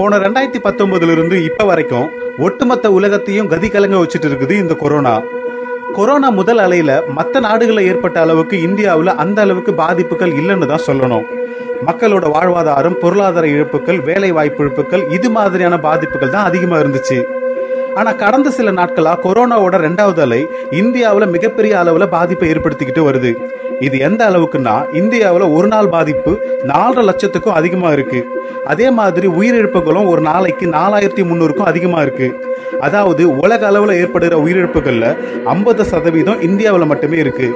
போன 2019 இருந்து இப்ப வரைக்கும் ஒட்டுமொத்த உலகத்தையும் கதி கலங்க வச்சுட்டு இருக்குது இந்த கொரோனா. கொரோனா முதல் அலையில மற்ற நாடுகளில் ஏற்பட்ட அளவுக்கு இந்தியாவில் அந்த அளவுக்கு பாதிப்புகள் இல்லைன்னு தான் சொல்லணும். மக்களோட வாழ்வாதாரம், பொருளாதார இழப்புகள், வேலை வாய்ப்பு இழப்புகள், இது மாதிரியான பாதிப்புகள் தான் அதிகமாக இருந்துச்சு. ஆனால் கடந்த சில நாட்களாக கொரோனாவோட 2வது அலை இந்தியாவில் மிகப்பெரிய அளவில் பாதிப்பை ஏற்படுத்திக்கிட்டு வருது. இது எந்த அளவுக்குன்னா, இந்தியாவில் ஒரு நாள் பாதிப்பு 4.5 லட்சத்துக்கும் அதிகமாக இருக்கு. அதே மாதிரி உயிரிழப்புகளும் ஒரு நாளைக்கு 4300க்கும் அதிகமாக இருக்கு. அதாவது உலக அளவில் ஏற்படுகிற உயிரிழப்புகள்ல 50% இந்தியாவில் மட்டுமே இருக்கு.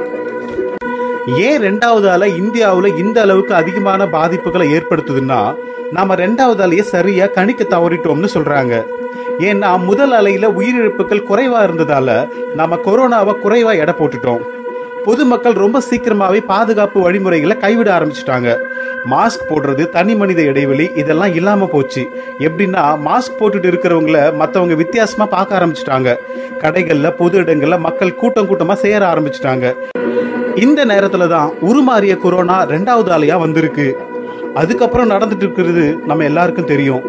ஏன் 2வது அலை இந்தியாவில் இந்த அளவுக்கு அதிகமான பாதிப்புகளை ஏற்படுத்துதுன்னா, நாம 2வது அலையை சரியா கணிக்க தவறிட்டோம்னு சொல்றாங்க. ஏன்னா முதல் அலையில உயிரிழப்புகள் குறைவா இருந்ததால நாம கொரோனாவை குறைவா எடை போட்டுட்டோம். பொதுமக்கள் ரொம்ப சீக்கிரமாவே பாதுகாப்பு வழிமுறைகளை கைவிட ஆரம்பிச்சிட்டாங்க. மாஸ்க் போடுறது, தனி மனித இடைவெளி, இதெல்லாம் இல்லாம போச்சு. எப்படின்னா, மாஸ்க் போட்டுட்டு இருக்கிறவங்கள மற்றவங்க வித்தியாசமா பார்க்க ஆரம்பிச்சிட்டாங்க. கடைகள்ல, பொது இடங்கள்ல மக்கள் கூட்டம் கூட்டமா சேர ஆரம்பிச்சிட்டாங்க. இந்த நேரத்துல தான் உருமாறிய கொரோனா 2வது அலையா வந்திருக்கு. அதுக்கப்புறம் நடந்துட்டு இருக்கிறது நம்ம எல்லாருக்கும் தெரியும்.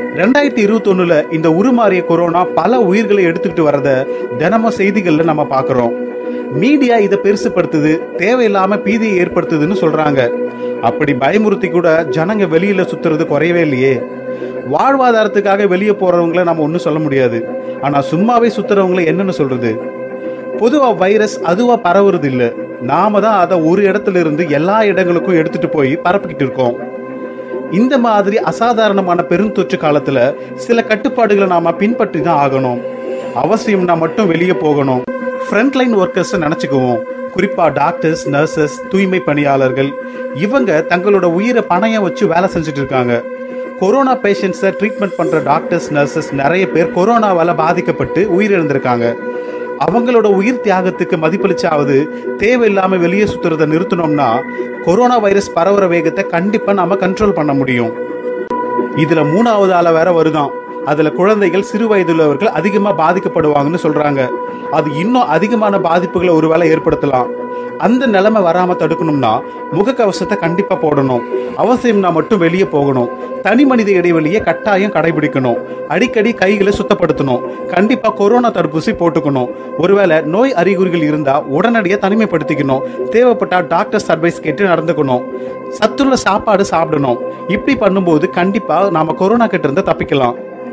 2021 இந்த உருமாறிய கொரோனா பல உயிர்களை எடுத்துக்கிட்டு வரத தினமும் செய்திகள்ல நம்ம பார்க்கிறோம். மீடியா இதை பெருசுப்படுத்துது, தேவையில்லாம பீதியை ஏற்படுத்துதுன்னு சொல்றாங்க. அப்படி பயமுறுத்தி கூட ஜனங்க வெளியில சுத்துறது குறையவே இல்லையே. வாழ்வாதாரத்துக்காக வெளியே போறவங்கள நம்ம ஒன்றும் சொல்ல முடியாது. ஆனா சும்மாவே சுத்துறவங்கள என்னன்னு சொல்றது? பொதுவா வைரஸ் அதுவா பரவுறது இல்லை. நாம தான் அதை ஒரு இடத்துல இருந்து எல்லா இடங்களுக்கும் எடுத்துட்டு போய் பரப்பிக்கிட்டு இருக்கோம். இந்த மாதிரி அசாதாரணமான பெருந்தொற்று காலத்துல சில கட்டுப்பாடுகளை நாம பின்பற்றி தான் ஆகணும். அவசியம்னா மட்டும் வெளியே போகணும். ஃப்ரண்ட்லைன் ஒர்க்கர்ஸ் நினைச்சுக்குவோம். குறிப்பா டாக்டர்ஸ், நர்சஸ், தூய்மை பணியாளர்கள், இவங்க தங்களோட உயிரை பணையம் வச்சு வேலை செஞ்சுட்டு இருக்காங்க. கொரோனா பேஷண்ட்ஸை ட்ரீட்மெண்ட் பண்ற டாக்டர்ஸ், நர்சஸ் நிறைய பேர் கொரோனாவால பாதிக்கப்பட்டு உயிரிழந்திருக்காங்க. அவங்களோட உயிர் தியாகத்துக்கு மதிப்பளிச்சாவது தேவையில்லாம வெளியே சுத்துறதை நிறுத்தணும்னா கொரோனா வைரஸ் பரவுற வேகத்தை கண்டிப்பா நாம கண்ட்ரோல் பண்ண முடியும். இதுல 3வது அலை வேற வருதான். அதுல குழந்தைகள், சிறு வயதுள்ளவர்கள் அதிகமா பாதிக்கப்படுவாங்கன்னு சொல்றாங்க. அது இன்னும் அதிகமான பாதிப்புகளை ஒருவேளை ஏற்படுத்தலாம். அந்த நிலைமை வராம தடுக்கணும்னா முகக்கவசத்தை கண்டிப்பா போடணும். அவசியம்னா மட்டும் வெளியே போகணும். தனி மனித இடைவெளியை கட்டாயம் கடைபிடிக்கணும். அடிக்கடி கைகளை சுத்தப்படுத்தணும். கண்டிப்பா கொரோனா தடுப்பூசி போட்டுக்கணும். ஒருவேளை நோய் அறிகுறிகள் இருந்தா உடனடியாக தனிமைப்படுத்திக்கணும். தேவைப்பட்டா டாக்டர்ஸ் அட்வைஸ் கேட்டு நடந்துக்கணும். சத்துள்ள சாப்பாடு சாப்பிடணும். இப்படி பண்ணும்போது கண்டிப்பா நாம கொரோனா கிட்ட இருந்து தப்பிக்கலாம்.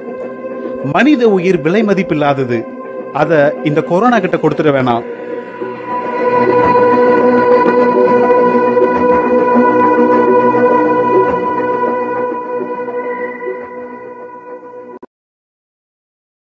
மனித உயிர் விலை மதிப்பில்லாதது. அதை இந்த கொரோனா கிட்ட கொடுத்துட வேணாம்.